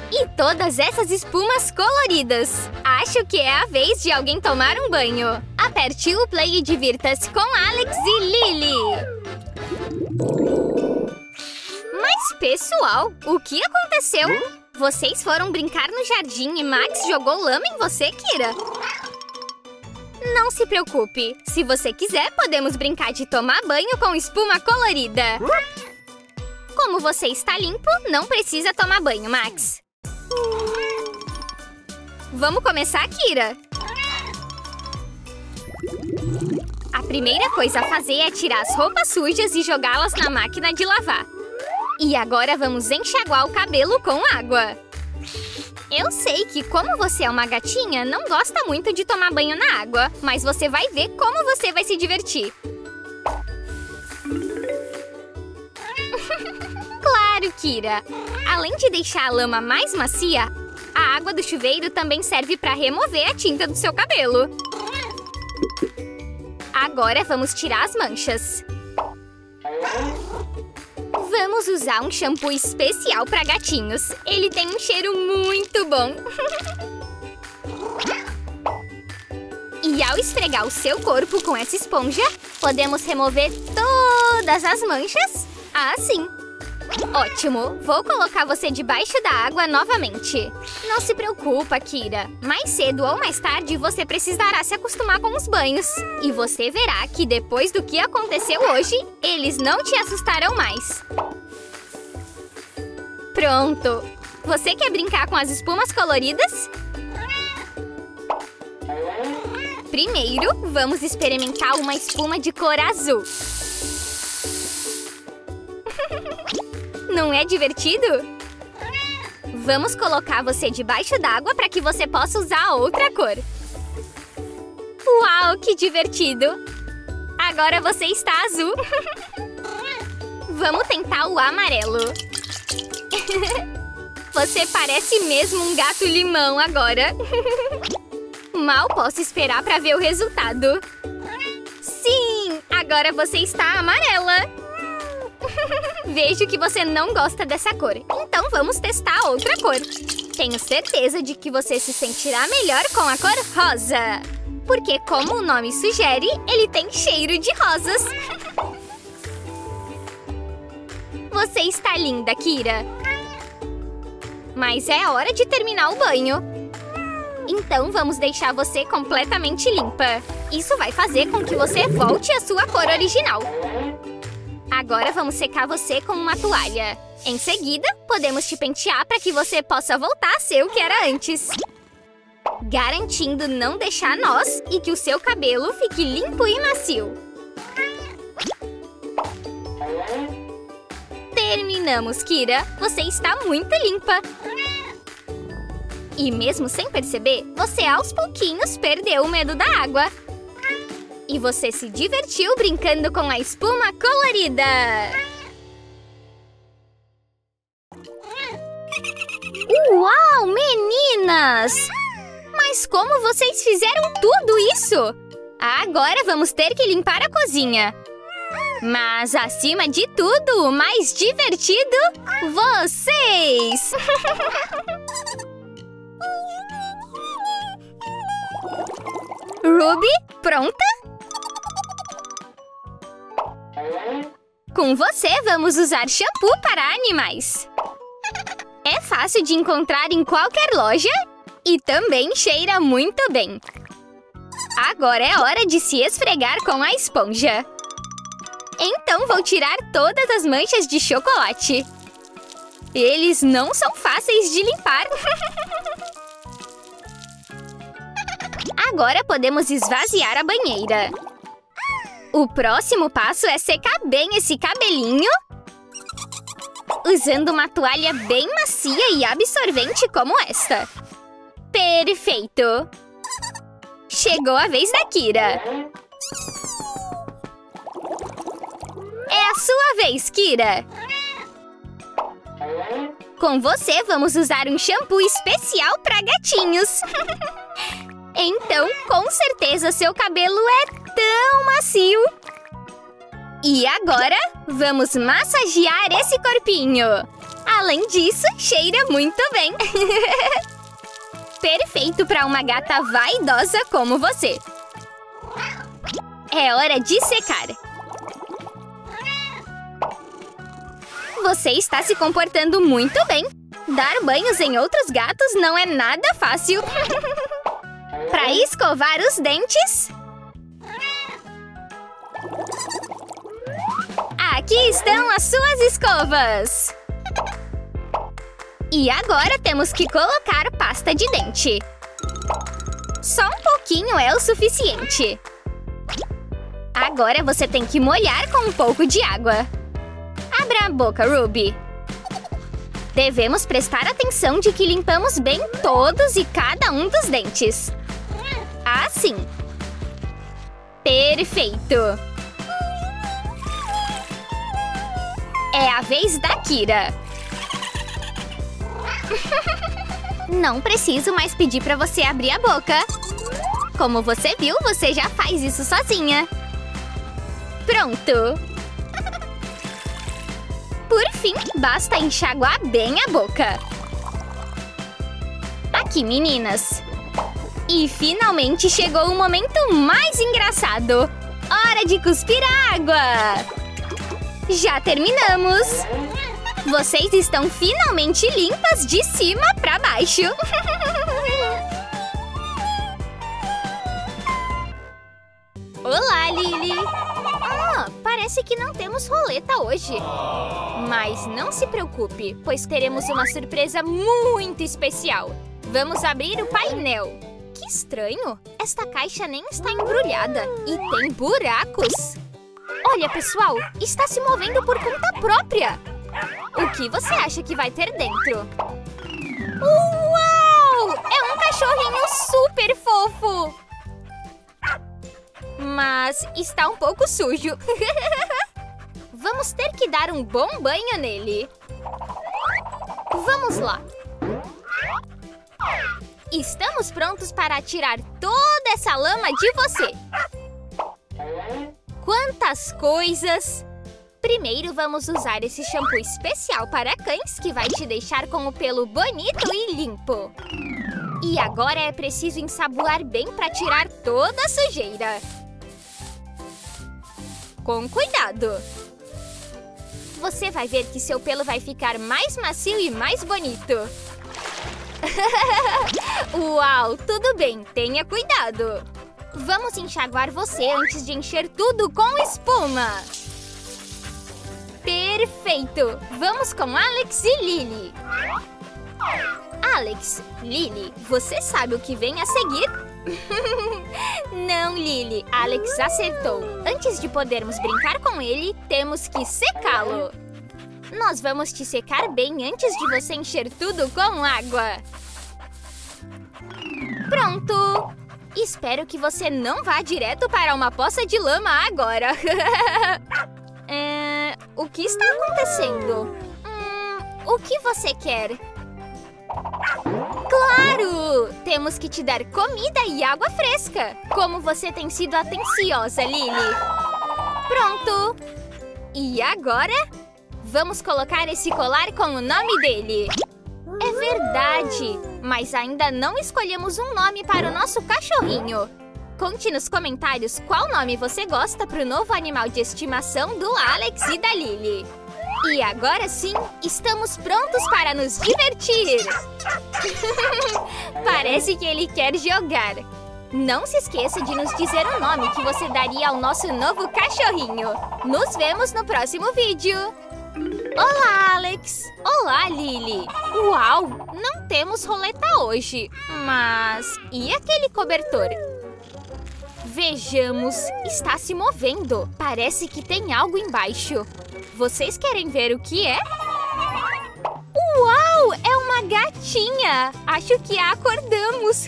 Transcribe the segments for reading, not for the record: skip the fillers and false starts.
E todas essas espumas coloridas. Acho que é a vez de alguém tomar um banho. Aperte o play e divirta-se com Alex e Lily. Mas, pessoal, o que aconteceu? Vocês foram brincar no jardim e Max jogou lama em você, Kira? Não se preocupe. Se você quiser, podemos brincar de tomar banho com espuma colorida. Como você está limpo, não precisa tomar banho, Max. Vamos começar, Kira? A primeira coisa a fazer é tirar as roupas sujas e jogá-las na máquina de lavar. E agora vamos enxaguar o cabelo com água. Eu sei que, como você é uma gatinha, não gosta muito de tomar banho na água, mas você vai ver como você vai se divertir. Claro, Kira! Além de deixar a lama mais macia, a água do chuveiro também serve para remover a tinta do seu cabelo. Agora vamos tirar as manchas. Vamos usar um shampoo especial para gatinhos. Ele tem um cheiro muito bom. E ao esfregar o seu corpo com essa esponja, podemos remover todas as manchas assim. Ótimo! Vou colocar você debaixo da água novamente. Não se preocupa, Kira. Mais cedo ou mais tarde, você precisará se acostumar com os banhos. E você verá que depois do que aconteceu hoje, eles não te assustarão mais. Pronto! Você quer brincar com as espumas coloridas? Primeiro, vamos experimentar uma espuma de cor azul. Não é divertido? Vamos colocar você debaixo d'água para que você possa usar a outra cor. Uau, que divertido! Agora você está azul. Vamos tentar o amarelo. Você parece mesmo um gato-limão agora. Mal posso esperar para ver o resultado. Sim, agora você está amarela. Vejo que você não gosta dessa cor, então vamos testar outra cor. Tenho certeza de que você se sentirá melhor com a cor rosa. Porque, como o nome sugere, ele tem cheiro de rosas. Você está linda, Kira. Mas é hora de terminar o banho. Então vamos deixar você completamente limpa. Isso vai fazer com que você volte à sua cor original. Agora vamos secar você com uma toalha. Em seguida, podemos te pentear para que você possa voltar a ser o que era antes. Garantindo não deixar nós e que o seu cabelo fique limpo e macio. Terminamos, Kira. Você está muito limpa. E mesmo sem perceber, você aos pouquinhos perdeu o medo da água. E você se divertiu brincando com a espuma colorida! Uau, meninas! Mas como vocês fizeram tudo isso? Agora vamos ter que limpar a cozinha. Mas, acima de tudo, o mais divertido, vocês! Ruby, pronta? Com você, vamos usar shampoo para animais. É fácil de encontrar em qualquer loja e também cheira muito bem. Agora é hora de se esfregar com a esponja. Então vou tirar todas as manchas de chocolate. Eles não são fáceis de limpar. Agora podemos esvaziar a banheira. O próximo passo é secar bem esse cabelinho usando uma toalha bem macia e absorvente como esta. Perfeito! Chegou a vez da Kira. É a sua vez, Kira. Com você, vamos usar um shampoo especial para gatinhos. Então, com certeza, seu cabelo é tão macio. E agora, vamos massagear esse corpinho. Além disso, cheira muito bem. Perfeito para uma gata vaidosa como você. É hora de secar. Você está se comportando muito bem. Dar banhos em outros gatos não é nada fácil. Para escovar os dentes... Aqui estão as suas escovas. E agora temos que colocar pasta de dente. Só um pouquinho é o suficiente. Agora você tem que molhar com um pouco de água. Abra a boca, Ruby. Devemos prestar atenção de que limpamos bem todos e cada um dos dentes. Assim. Perfeito. É a vez da Kira. Não preciso mais pedir para você abrir a boca. Como você viu, você já faz isso sozinha. Pronto. Por fim, basta enxaguar bem a boca. Aqui, meninas. E finalmente chegou o momento mais engraçado. Hora de cuspir água. Já terminamos. Vocês estão finalmente limpas de cima para baixo. Olá, Lily. Parece que não temos roleta hoje. Mas não se preocupe, pois teremos uma surpresa muito especial. Vamos abrir o painel. Que estranho! Esta caixa nem está embrulhada e tem buracos. Olha, pessoal, está se movendo por conta própria. O que você acha que vai ter dentro? Uau! É um cachorrinho super fofo! Mas está um pouco sujo. Vamos ter que dar um bom banho nele. Vamos lá. Estamos prontos para tirar toda essa lama de você. Quantas coisas! Primeiro vamos usar esse shampoo especial para cães que vai te deixar com o pelo bonito e limpo. E agora é preciso ensaboar bem para tirar toda a sujeira. Com cuidado! Você vai ver que seu pelo vai ficar mais macio e mais bonito. Uau, tudo bem, tenha cuidado. Vamos enxaguar você antes de encher tudo com espuma. Perfeito! Vamos com Alex e Lily. Alex, Lily, você sabe o que vem a seguir? Não, Lily, Alex acertou. Antes de podermos brincar com ele, temos que secá-lo. Nós vamos te secar bem antes de você encher tudo com água. Pronto! Espero que você não vá direto para uma poça de lama agora. O que está acontecendo? O que você quer? Claro! Temos que te dar comida e água fresca. Como você tem sido atenciosa, Lily. Pronto! E agora, vamos colocar esse colar com o nome dele. É verdade! Mas ainda não escolhemos um nome para o nosso cachorrinho. Conte nos comentários qual nome você gosta para o novo animal de estimação do Alex e da Lily. E agora sim, estamos prontos para nos divertir! Parece que ele quer jogar. Não se esqueça de nos dizer o nome que você daria ao nosso novo cachorrinho. Nos vemos no próximo vídeo! Olá, Alex! Olá, Lily! Uau! Não temos roleta hoje, mas... e aquele cobertor? Vejamos, está se movendo. Parece que tem algo embaixo. Vocês querem ver o que é? Uau! É uma gatinha! Acho que a acordamos.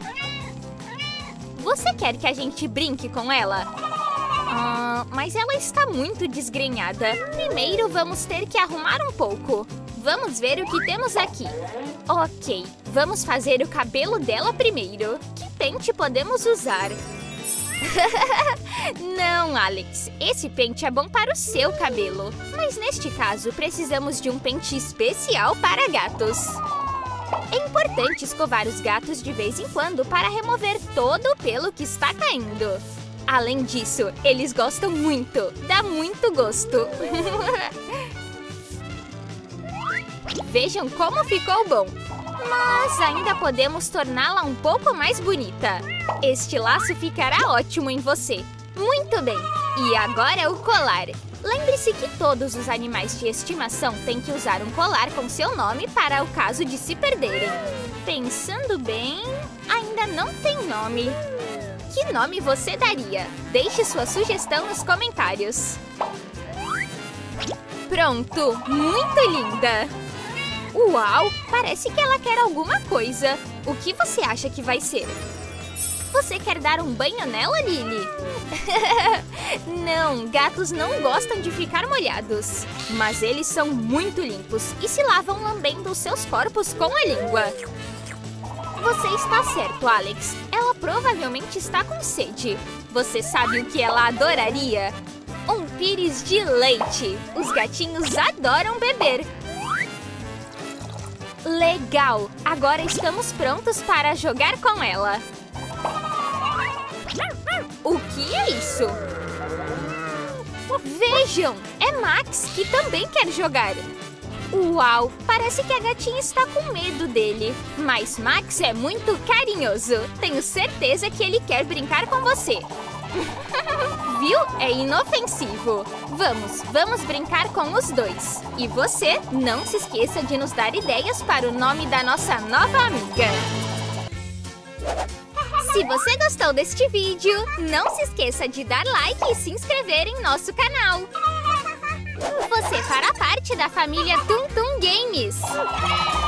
Você quer que a gente brinque com ela? Mas ela está muito desgrenhada. Primeiro vamos ter que arrumar um pouco. Vamos ver o que temos aqui. Ok, vamos fazer o cabelo dela primeiro. Que pente podemos usar? Não, Alex. Esse pente é bom para o seu cabelo. Mas neste caso, precisamos de um pente especial para gatos. É importante escovar os gatos de vez em quando para remover todo o pelo que está caindo. Além disso, eles gostam muito. Dá muito gosto. Vejam como ficou bom. Mas ainda podemos torná-la um pouco mais bonita. Este laço ficará ótimo em você. Muito bem. E agora o colar. Lembre-se que todos os animais de estimação têm que usar um colar com seu nome para o caso de se perderem. Pensando bem, ainda não tem nome. Que nome você daria? Deixe sua sugestão nos comentários. Pronto! Muito linda! Uau! Parece que ela quer alguma coisa. O que você acha que vai ser? Você quer dar um banho nela, Lily? Não, gatos não gostam de ficar molhados. Mas eles são muito limpos e se lavam lambendo os seus corpos com a língua. Você está certo, Alex. Ela provavelmente está com sede. Você sabe o que ela adoraria? Um pires de leite. Os gatinhos adoram beber. Legal! Agora estamos prontos para jogar com ela. O que é isso? Vejam! É Max, que também quer jogar. Uau! Parece que a gatinha está com medo dele. Mas Max é muito carinhoso. Tenho certeza que ele quer brincar com você. Viu? É inofensivo. Vamos brincar com os dois. E você, não se esqueça de nos dar ideias para o nome da nossa nova amiga. Se você gostou deste vídeo, não se esqueça de dar like e se inscrever em nosso canal. Você fará parte da família Tum Tum Games.